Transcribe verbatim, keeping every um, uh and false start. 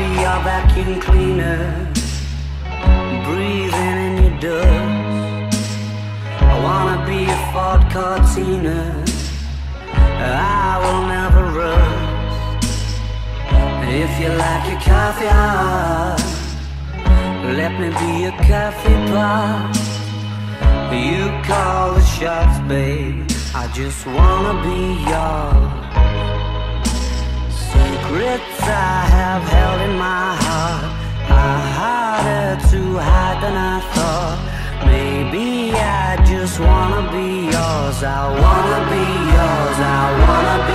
your vacuum cleaner, breathing in your dust. I wanna be a Ford Cortina, I will never rust. If you like your coffee hot, let me be a coffee pot. You call the shots, babe, I just wanna be yours. Secrets I have held in my heart are harder to hide than I thought. Maybe I just wanna be yours, I wanna be yours, I wanna be